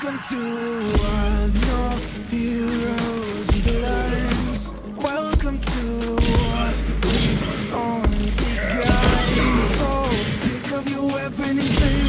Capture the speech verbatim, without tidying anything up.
Welcome to the wild, no heroes and villains. Welcome to the war, we've only begun. So pick up your weapon and face